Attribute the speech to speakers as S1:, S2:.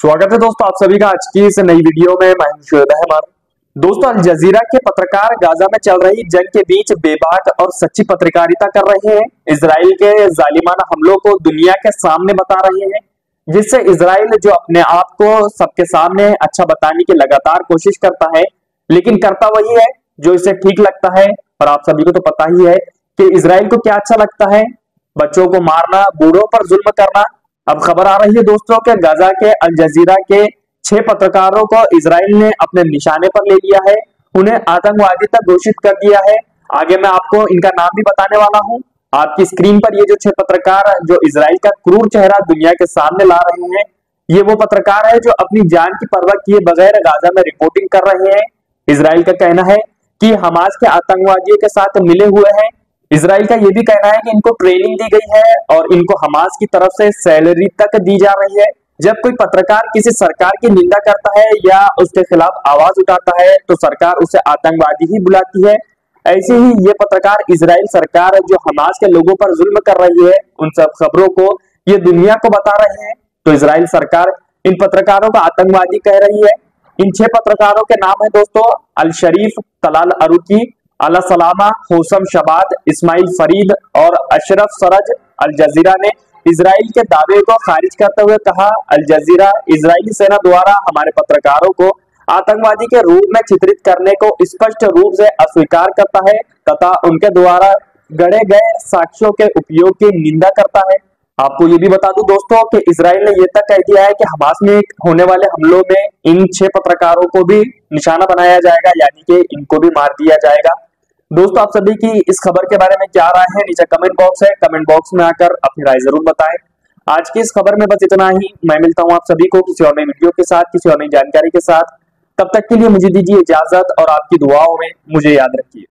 S1: स्वागत है दोस्तों आप सभी का आज की इस नई वीडियो में। मैं शुएब अहमद। दोस्तों अल जजीरा के पत्रकार गाजा में चल रही जंग के बीच बेबाक और सच्ची पत्रकारिता कर रहे हैं। इजराइल के जालिमाना हमलों को दुनिया के सामने बता रहे हैं, जिससे इजराइल जो अपने आप को सबके सामने अच्छा बताने की लगातार कोशिश करता है, लेकिन करता वही है जो इसे ठीक लगता है। और आप सभी को तो पता ही है कि इजराइल को क्या अच्छा लगता है, बच्चों को मारना, बूढ़ों पर जुल्म करना। अब खबर आ रही है दोस्तों के गाजा के अल जजीरा के 6 पत्रकारों को इजराइल ने अपने निशाने पर ले लिया है, उन्हें आतंकवादी तक घोषित कर दिया है। आगे मैं आपको इनका नाम भी बताने वाला हूं। आपकी स्क्रीन पर ये जो 6 पत्रकार जो इजराइल का क्रूर चेहरा दुनिया के सामने ला रहे हैं, ये वो पत्रकार है जो अपनी जान की परवाह किए बगैर गाजा में रिपोर्टिंग कर रहे हैं। इजराइल का कहना है कि हमास के आतंकवादियों के साथ मिले हुए हैं। इजराइल का यह भी कहना है कि इनको ट्रेनिंग दी गई है और इनको हमास की तरफ से सैलरी तक दी जा रही है। जब कोई पत्रकार किसी सरकार की निंदा करता है या उसके खिलाफ आवाज उठाता है तो सरकार उसे आतंकवादी ही बुलाती है। ऐसे ही ये पत्रकार इजराइल सरकार जो हमास के लोगों पर जुल्म कर रही है, उन सब खबरों को ये दुनिया को बता रहे हैं। तो इजराइल सरकार इन पत्रकारों को आतंकवादी कह रही है। इन 6 पत्रकारों के नाम है दोस्तों अल शरीफ, तलाल अरुकी, अला सलामा, होसम शबाद, इस्माइल फरीद और अशरफ सरज। अल जजीरा ने इजराइल के दावे को खारिज करते हुए कहा, अल जजीरा इजरायली सेना द्वारा हमारे पत्रकारों को आतंकवादी के रूप में चित्रित करने को स्पष्ट रूप से अस्वीकार करता है तथा उनके द्वारा गढ़े गए साक्ष्यों के उपयोग की निंदा करता है। आपको ये भी बता दूं दोस्तों कि इजराइल ने यह तक कह दिया है कि हमास में होने वाले हमलों में इन 6 पत्रकारों को भी निशाना बनाया जाएगा, यानी कि इनको भी मार दिया जाएगा। दोस्तों आप सभी की इस खबर के बारे में क्या राय है, नीचे कमेंट बॉक्स है, कमेंट बॉक्स में आकर अपनी राय जरूर बताएं। आज की इस खबर में बस इतना ही। मैं मिलता हूं आप सभी को किसी और नई वीडियो के साथ, किसी और नई जानकारी के साथ। तब तक के लिए मुझे दीजिए इजाजत और आपकी दुआओं में मुझे याद रखिए।